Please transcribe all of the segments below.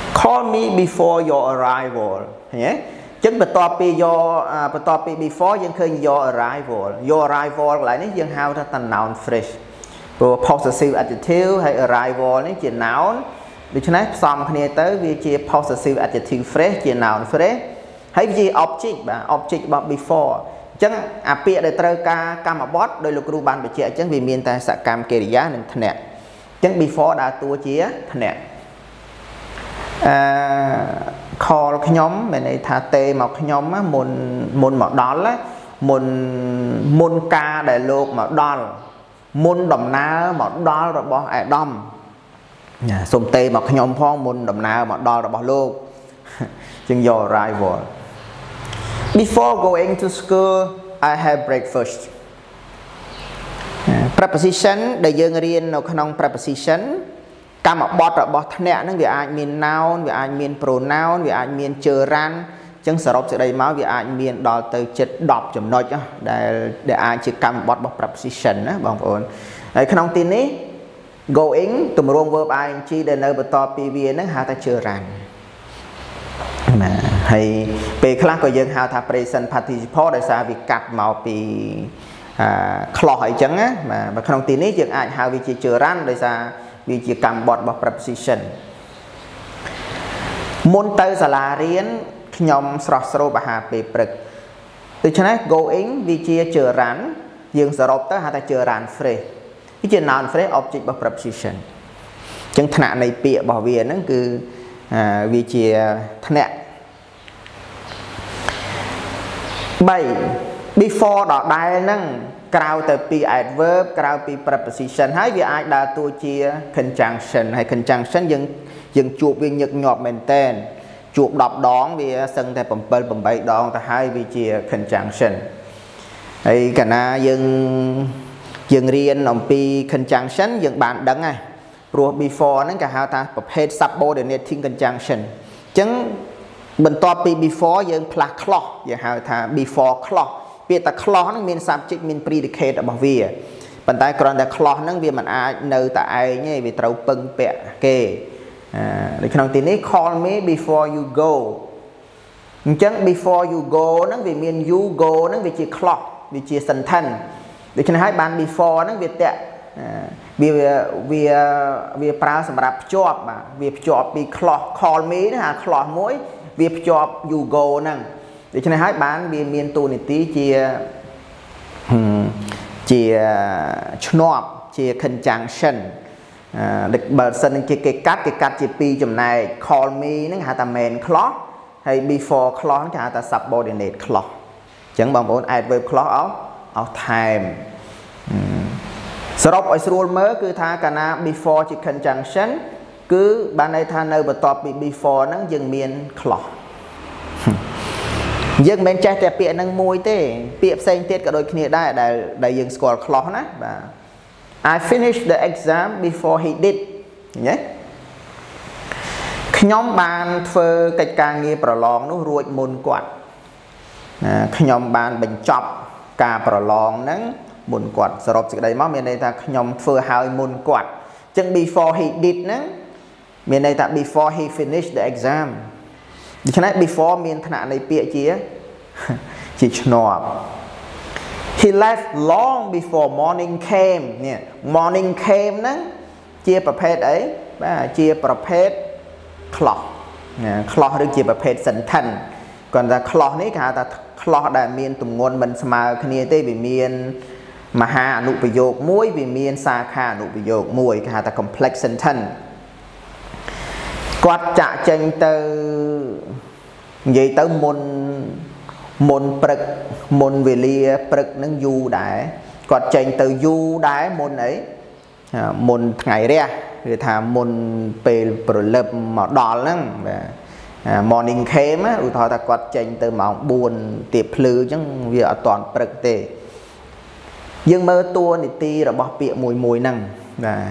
call me before your arrival ញ៉េចឹងបន្ទាប់ពី before យើងឃើញ your arrival កន្លែងនេះយើងហៅថា noun phrase ព្រោះ possessive adjective ហើយ arrival នេះជា noun ដូច្នេះផ្សំគ្នាទៅវាជា possessive adjective phrase ជា noun phrase ហើយវាជា object បាទ object របស់ before អញ្ចឹងអាពាក្យដែលត្រូវការកម្មបត្តិដោយលោកគ្រូបានបញ្ជាក់អញ្ចឹងវាមានតែសកម្មកិរិយានិងធ្នាក់អញ្ចឹង before ដើរតួជាធ្នាក់call ខ្ញុំមានន័យថាទេមកខ្ញុំមុនមកដល់មុនការដែលលោកមកដល់មុនដំណើរមកដល់របស់អាដាមសូមទេមកខ្ញុំផងមុនដំណើរមកដល់របស់លោកជាង your arrival before going to school I have breakfast preposition ដែលយើងរៀននៅក្នុង preposition កម្មបត្តិរបស់ធ្នាក់ហ្នឹងវាអាចមាន noun វាអាចមាន pronoun វាអាចមាន gerund អញ្ចឹងសរុបសេចក្តីមកវាអាចមានដល់ទៅជិត10ចំណុចដែលអាចជាកម្មបត្តិរបស់ preposition ណាបងប្អូនហើយក្នុងទីនេះ going ទម្រង់ verb ing ដែលនៅបន្តពីវាហ្នឹងហៅថា gerund ណាហើយពេលខ្លះក៏យើងហៅថា present participle ដោយសារវាកាត់មកពីclause អីចឹងណាបាទក្នុងទីនេះយើងអាចហៅវាជា gerund ដោយសារវាជាកម្មបត្តិរបស់ preposition មុនទៅសាលារៀនខ្ញុំស្រស់ស្រូបអាហារពេលព្រឹកដូច្នេះ going វាជា gerund យើងសរុបទៅហៅថា gerund phrase វាជា noun phrase object របស់ preposition អញ្ចឹងថ្នាក់នៃពាក្យរបស់វាហ្នឹងគឺវាជាថ្នាក់3 before ដដែលហ្នឹងក្រៅទៅពី adverb ក្រៅពី preposition ហើយវាអាចដើរតួជា conjunction ហើយ conjunction យើងជួបវាញឹកញាប់មែនតើជួប10ដងវាសឹងតែ7 8ដងទៅហើយវាជា conjunction ហើយកាលណាយើងរៀនអំពី conjunction យើងបានដឹងហើយព្រោះ before ហ្នឹងគេហៅថាប្រភេទ subordinating conjunction អញ្ចឹងបន្ទាប់ពី before យើងផ្លាស់ clause យើងហៅថា before clause ពាក្យតែ clause ហ្នឹងមាន subject មាន predicate របស់វាប៉ុន្តែគ្រាន់តែ clause ហ្នឹងវាមិនអាចនៅតែឯងទេវាត្រូវពឹងពាក់គេនៅក្នុងទីនេះ call me before you go អញ្ចឹង before you go ហ្នឹងវាមាន you go ហ្នឹងវាជា clause វាជា sentence ដូច្នេះហើយបាន before ហ្នឹងវាតាក់វាប្រើសម្រាប់ភ្ជាប់បាទវាភ្ជាប់ពី clause call me ហ្នឹងអា clause មួយវាភ្ជាប់ you go ហ្នឹងដូច្នេះហើយបានវាមានតួនាទីជាឆ្នាប់ជា conjunction បើសិនជាគេកាត់ជា2ចំណែក call me ហ្នឹងហៅថា main clause ហើយ before clause គេហៅថា subordinate clause អញ្ចឹងបងប្អូន adverb clause អស់ time សរុបឲ្យស្រួលមើលគឺថាកាលណា before ជា conjunction គឺបានន័យថានៅបន្ទាប់ពី before ហ្នឹងយើងមាន clause យើងមិនចេះតែពាក្យហ្នឹងមួយទេពាក្យផ្សេងទៀតក៏ដូចគ្នាដែរដែលយើងស្គាល់ clause ណាបាទ I finished the exam before he did ឃើញទេខ្ញុំបានធ្វើកិច្ចការងារប្រឡងនោះរួចមុនគាត់ខ្ញុំបានបញ្ចប់ការប្រឡងហ្នឹងមុនគាត់សរុបសេចក្តីមកមានន័យថាខ្ញុំធ្វើហើយមុនគាត់អញ្ចឹង before he did ហ្នឹងមានន័យថា before he finished the exam ដូច្នេះ before មានឋានៈនៃពាក្យជាឆ្នាប់ he left long before morning came នេះ morning came ហ្នឹងជាប្រភេទអីបាទជាប្រភេទ clause clause ឬជាប្រភេទ sentence គាត់ថា clause នេះគេហៅថា clause ដែលមានទម្ងន់មិនស្មើគ្នាទេវាមានមហាអនុប្រយោគមួយវាមានសាខាអនុប្រយោគមួយគេហៅថា complex sentence គាត់ចាក់ចេញទៅនិយាយទៅមុនព្រឹកមុនវេលាព្រឹកនឹងយូរដែរគាត់ចេញទៅយូរដែរមុនអីមុនថ្ងៃរះគឺថាមុនពេលព្រលឹមមកដល់ហ្នឹងបាទ morning came ឧទាហរណ៍ថាគាត់ចេញទៅម៉ោង4ទៀបភ្លឺអញ្ចឹងវាអត់ទាន់ព្រឹកទេយើងមើលតួនាទីរបស់ពាក្យមួយហ្នឹងបាទ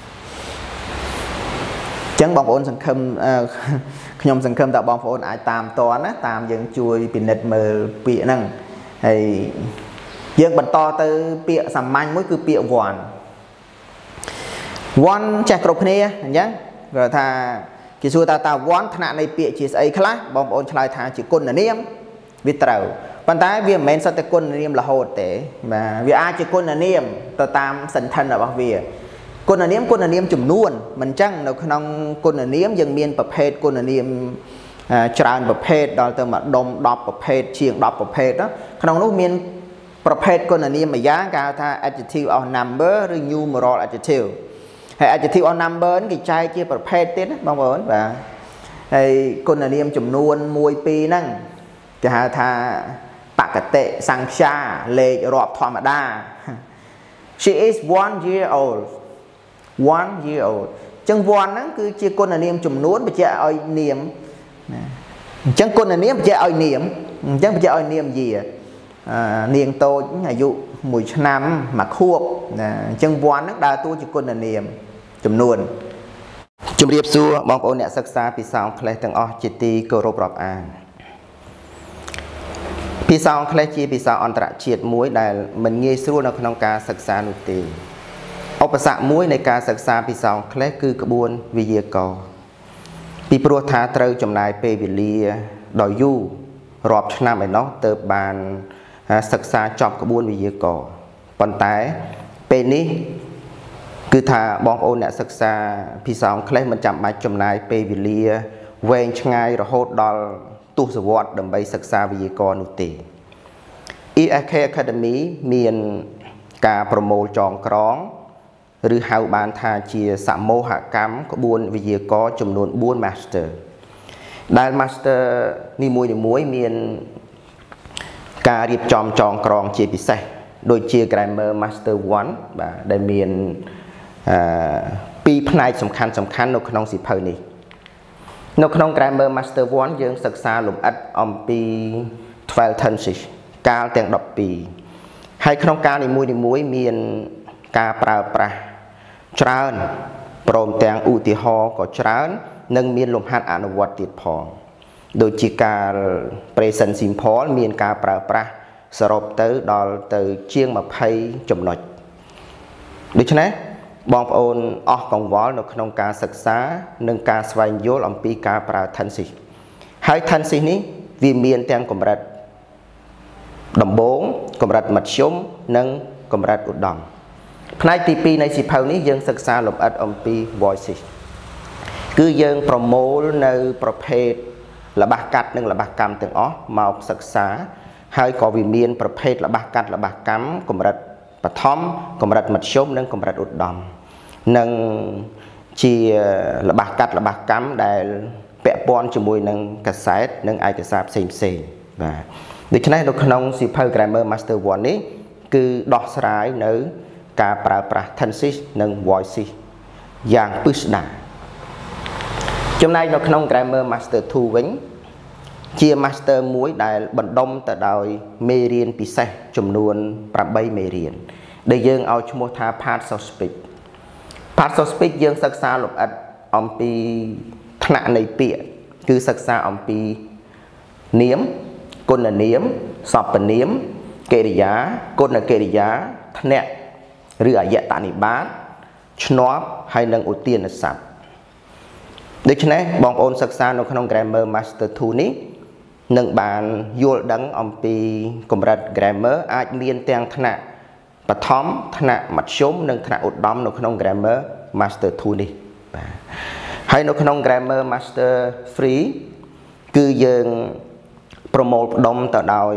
ចឹងបងប្អូនសង្ឃឹមខ្ញុំសង្ឃឹមថាបងប្អូនអាចតាមតណាតាមយើងជួយពិនិត្យមើលពាក្យហ្នឹងហើយយើងបន្តទៅពាក្យសាមញ្ញមួយគឺពាក្យ one ចេះគ្រប់គ្នាអញ្ចឹងគាត់ថាគេសួរតាone ថ្នាក់នៃពាក្យជាស្អីខ្លះបងប្អូនឆ្លើយថាជាគុណនាមវាត្រូវប៉ុន្តែវាមិនមែនសត្វតែគុណនាមរហូតទេបាទវាអាចជាគុណនាមទៅតាមសន្ធិនរបស់វាគុណនាមចំនួនមិនចឹងនៅក្នុងគុណនាមយើងមានប្រភេទគុណនាមច្រើនប្រភេទដល់ទៅម្ដុំ10ប្រភេទជាង10ប្រភេទក្នុងនោះមានប្រភេទគុណនាមមួយយ៉ាងគេហៅថា adjective of number ឬ numeral adjective ហើយ adjective of number គេចែកជាប្រភេទទៀតណាបងប្អូនបាទហើយគុណនាមចំនួន1 2ហ្នឹងគេហៅថាបកតិសង្ខាលេខរាប់ធម្មតា She is 1 year old 1 year old ចឹង1ហ្នឹងគឺជាគុណនាមចំនួនបញ្ជាក់ឲ្យនាមអញ្ចឹងគុណនាមបញ្ជាក់ឲ្យនាមអញ្ចឹងបញ្ជាក់ឲ្យនាមយានាងតូចអាយុ1ឆ្នាំ1ខួបណាអញ្ចឹង1ហ្នឹងដើរតួជាគុណនាមចំនួនជំរាបសួរបងប្អូនអ្នកសិក្សាភាសាអង់គ្លេសទាំងអស់ជាទីគោរពរាប់អានភាសាអង់គ្លេសជាភាសាអន្តរជាតិមួយដែលមិនងាយស្រួលនៅក្នុងការសិក្សានោះទេឧបសគ្គមួយនៃការសិក្សាភាសាអង់គ្លេសគឺក្បួនវេយ្យាករណ៍ពីព្រោះថាត្រូវចំណាយពេលវេលាដ៏យូររាប់ឆ្នាំឯណោះទើបបានសិក្សាចប់ក្បួនវេយ្យាករណ៍ប៉ុន្តែពេលនេះគឺថាបងប្អូនអ្នកសិក្សាភាសាអង់គ្លេសមិនចាំបាច់ចំណាយពេលវេលាវែងឆ្ងាយរហូតដល់ទសវត្សរ៍ដើម្បីសិក្សាវេយ្យាករណ៍នោះទេ EFK Academy មានការប្រមូលចងក្រងឬហៅបានថាជាសមូហកម្មក្បួនវេយ្យាករណ៍ចំនួន4 master ដែល master នីមួយៗមានការរៀបចំចងក្រងជាពិសេសដូចជា grammar master 1បាទដែលមាន2ផ្នែកសំខាន់នៅក្នុងសៀវភៅនេះនៅក្នុង grammar master 1យើងសិក្សាលម្អិតអំពី12 tenses កាលទាំង12ហើយក្នុងកាលនីមួយៗមានការប្រើប្រាស់ច្រើនព្រមទាំងឧទាហរណ៍ក៏ច្រើននិងមានលំហាត់អនុវត្តទៀតផងដូចជាការ present simple មានការប្រើប្រាស់សរុបទៅដល់ទៅជាង20ចំណុចដូច្នេះបងប្អូនអស់កង្វល់នៅក្នុងការសិក្សានិងការស្វែងយល់អំពីការប្រើ tenses ហើយ tenses នេះវាមានទាំងកម្រិតដំបូងកម្រិតមធ្យមនិងកម្រិតឧត្តមផ្នែកទី2នៃសៀវភៅនេះយើងសិក្សាលម្អិតអំពី voices គឺយើងប្រមូលនៅប្រភេទល្បះកាត់និងល្បះកម្មទាំងអស់មកសិក្សាហើយក៏វាមានប្រភេទល្បះកាត់ល្បះកម្មកម្រិតបឋមកម្រិតមធ្យមនិងកម្រិតឧត្តមនិងជាល្បះកាត់ល្បះកម្មដែលពាក់ព័ន្ធជាមួយនឹងកាសែតនិងឯកសារផ្សេងបាទដូច្នេះនៅក្នុងសៀវភៅ Grammar Master 1នេះគឺដោះស្រាយនៅការប្រើប្រាស់ tenses និង voices យ៉ាងពិស្ដារចំណែកនៅក្នុង Grammar Master 2វិញជា Master មួយដែលបណ្ដុំទៅដោយមេរៀនពិសេសចំនួន8មេរៀនដែលយើងឲ្យឈ្មោះថា Parts of Speech Parts of Speech យើងសិក្សាលម្អិតអំពីថ្នាក់នៃពាក្យគឺសិក្សាអំពីនាមគុណនាមសព្វនាមកិរិយាគុណកិរិយាថ្នាក់ឬអយតនិបាតឆ្នាប់ហើយនិងឧទានស័ព្ទដូច្នេះបងប្អូនសិក្សានៅក្នុង Grammar Master 2នេះនឹងបានយល់ដឹងអំពីកម្រិត Grammar អាចមានទាំងថ្នាក់បឋមថ្នាក់មធ្យមនិងថ្នាក់ឧត្តមនៅក្នុង Grammar Master 2នេះបាទហើយនៅក្នុង Grammar Master 3គឺយើងប្រមូលផ្ដុំទៅដោយ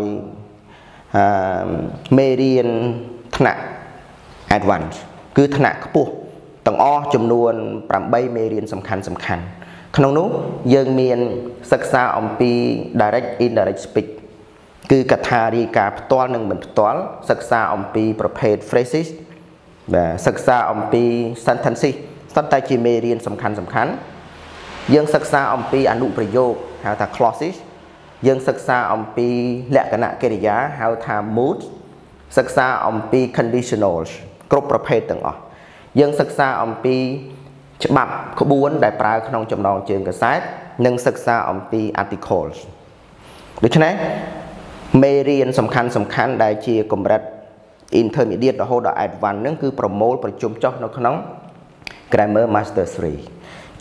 មេរៀនថ្នាក់ Advanced គឺថ្នាក់ខ្ពស់ទាំងអស់ចំនួន8មេរៀនសំខាន់ក្នុងនោះយើងមានសិក្សាអំពី Direct Indirect Speech គឺកថារាយការណ៍ផ្ទាល់និងមិនផ្ទាល់សិក្សាអំពីប្រភេទ phrases បាទសិក្សាអំពី sentences ស្ទើរតែជាមេរៀនសំខាន់យើងសិក្សាអំពីអនុប្រយោគហៅថា clauses យើងសិក្សាអំពីលក្ខណៈកិរិយាហៅថា mood សិក្សាអំពី conditionals គ្រប់ប្រភេទទាំងអស់យើងសិក្សាអំពីច្បាប់ក្បួនដែលប្រើក្នុងចំណងជើងកាសែតនិងសិក្សាអំពី articles ដូច្នេះមេរៀនសំខាន់ដែលជាកម្រិត intermediate រហូតដល់ advanced ហ្នឹងគឺប្រមូលប្រជុំចុះនៅក្នុង Grammar Master 3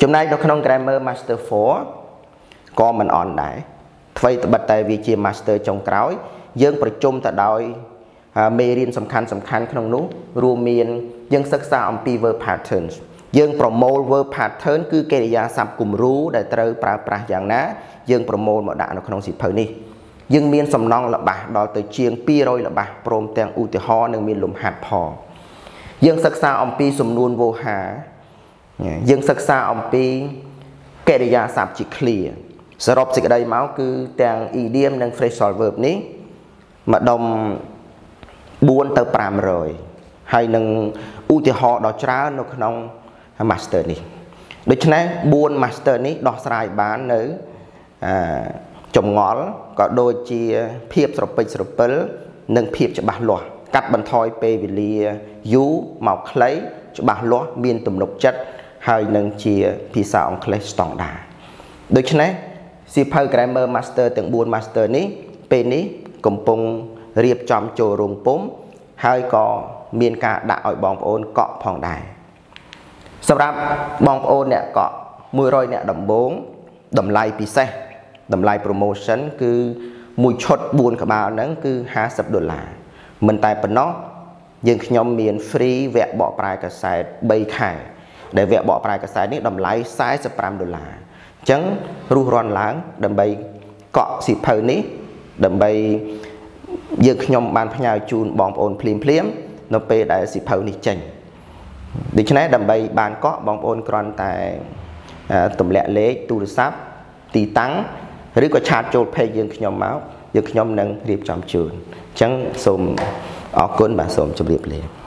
ចំណែកនៅក្នុង grammar master 4ក៏មិនអន់ដែរអ្វីត្បិតតែវាជា master ចុងក្រោយយើងប្រជុំទៅដោយមេរៀនសំខាន់ក្នុងនោះរួមមានយើងសិក្សាអំពី verb patterns យើងប្រមូល verb pattern គឺកិរិយាសព្ទគំរូដែលត្រូវប្រើប្រាស់យ៉ាងណាយើងប្រមូលមកដាក់នៅក្នុងសៀវភៅនេះយើងមានសំណង់ល្បះដល់ទៅជាង200ល្បះព្រមទាំងឧទាហរណ៍និងមានលំហាត់ផងយើងសិក្សាអំពីសំនួនវោហារយើងសិក្សាអំពីកិរិយាសព្ទជា clear សរុបសេចក្តីមកគឺទាំង idiom និង phrasal verb នេះម្ដុំ4ទៅ500ហើយនឹងឧទាហរណ៍ដ៏ច្រើននៅក្នុង master នេះដូច្នេះ4 master នេះដោះស្រាយបាននៅចម្ងល់ក៏ដូចជាភាពស្រពេចស្រពិលនិងភាពច្បាស់លាស់កាត់បន្ថយពេលវេលាយូរមកខ្លីច្បាស់លាស់មានទំនុកចិត្តហើយនឹងជាភាសាអង់គ្លេសស្តង់ដារដូច្នេះសៀវភៅ grammar master ទាំង4 master នេះពេលនេះកំពុងរៀបចំចូលរោងពុម្ពហើយក៏មានការដាក់ឲ្យបងប្អូនកក់ផងដែរសម្រាប់បងប្អូនអ្នកកក់100អ្នកដំបូងតម្លៃពិសេសតម្លៃ promotion គឺមួយឈុត4ក្បាលហ្នឹងគឺ$50មិនតែប៉ុណ្ណោះយើងខ្ញុំមាន free វគ្គបកប្រែកាសែត3ខែដែលវគ្គបកប្រែកាសែតនេះតម្លៃ$45អញ្ចឹងរុះរាន់ឡើងដើម្បីកក់សៀវភៅនេះដើម្បីយើងខ្ញុំបានផ្ញើជូនបងប្អូនភ្លាមនៅពេលដែលសៀវភៅនេះចេញដូច្នេះដើម្បីបានកក់បងប្អូនគ្រាន់តែទម្លាក់លេខទូរស័ព្ទទីតាំងឬក៏ឆាតចូល page យើងខ្ញុំមកយើងខ្ញុំនឹងរៀបចំជូនអញ្ចឹងសូមអរគុណបាទសូមជម្រាបលា